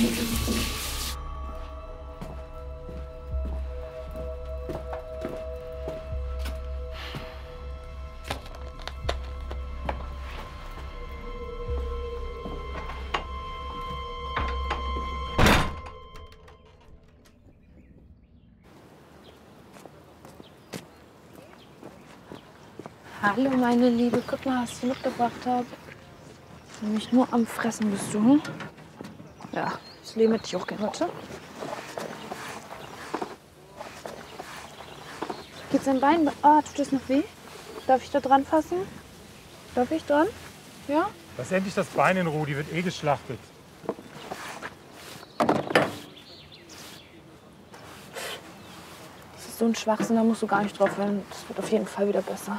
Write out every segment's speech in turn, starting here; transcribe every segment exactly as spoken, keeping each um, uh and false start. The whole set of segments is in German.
Hallo, meine Liebe. Guck mal, was ich mitgebracht habe. Nämlich nur am Fressen bist du. Hm? Ja, das Leben hätte ich auch gerne. Warte. Geht's dein Bein? Ah, tut das noch weh? Darf ich da dran fassen? Darf ich dran? Ja? Lass endlich das Bein in Ruhe, die wird eh geschlachtet. Das ist so ein Schwachsinn, da musst du gar nicht drauf hören. Das wird auf jeden Fall wieder besser.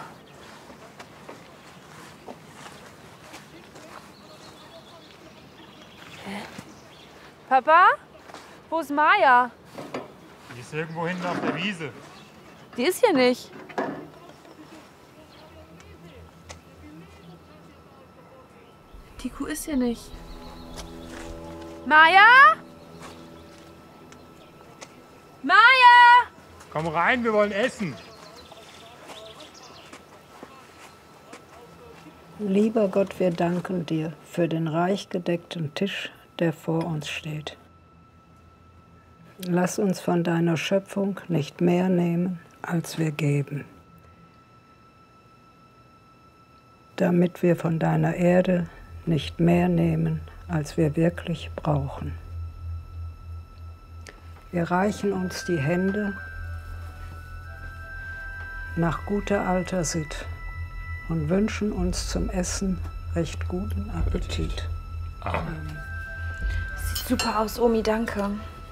Papa? Wo ist Maja? Die ist irgendwo hinten auf der Wiese. Die ist hier nicht. Die Kuh ist hier nicht. Maja? Maja! Komm rein, wir wollen essen. Lieber Gott, wir danken dir für den reich gedeckten Tisch, der vor uns steht. Lass uns von deiner Schöpfung nicht mehr nehmen, als wir geben, damit wir von deiner Erde nicht mehr nehmen, als wir wirklich brauchen. Wir reichen uns die Hände nach guter alter Sitte und wünschen uns zum Essen recht guten Appetit. Amen. Sieht super aus, Omi, danke.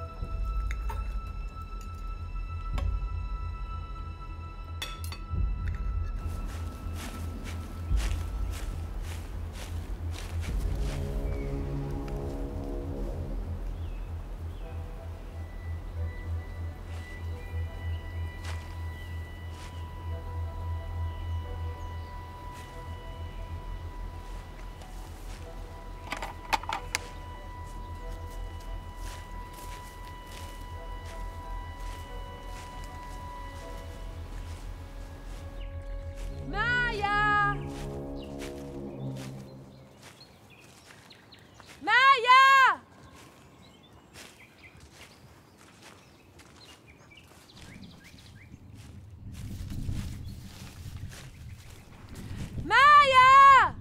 Maja! Maja! Maja!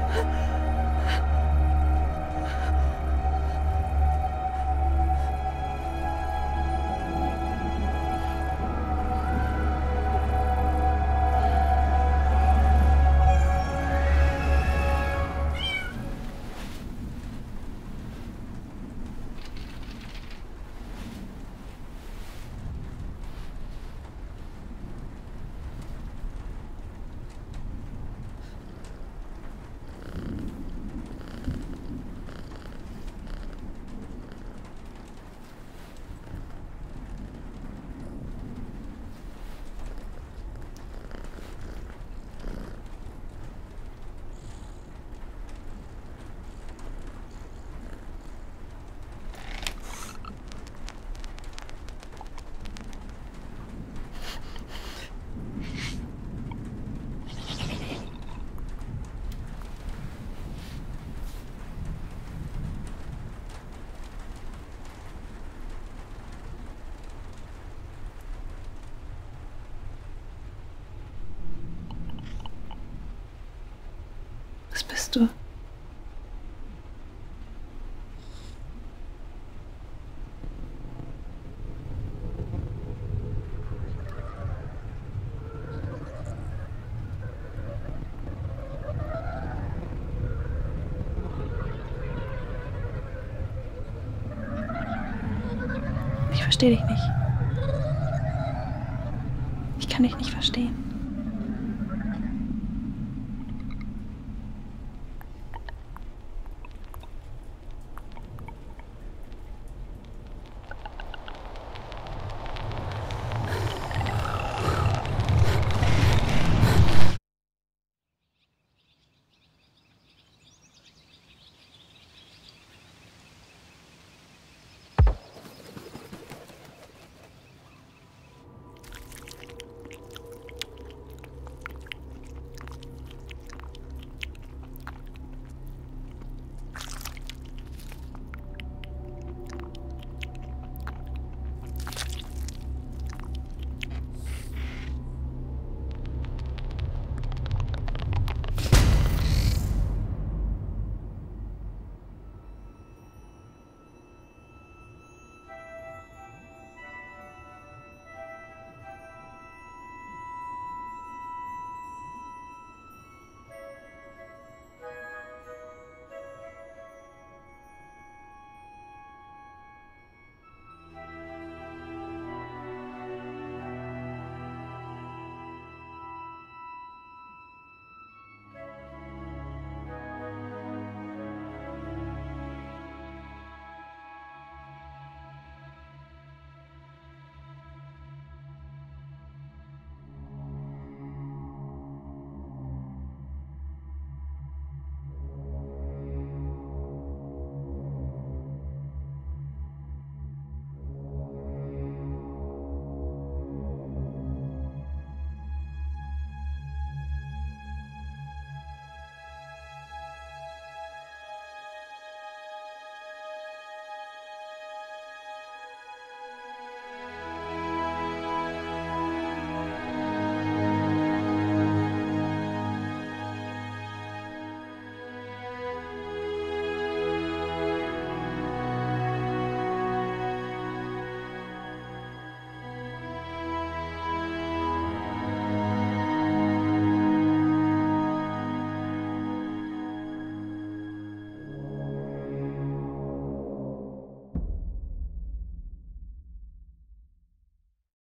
Was bist du? Ich verstehe dich nicht. Ich kann dich nicht verstehen.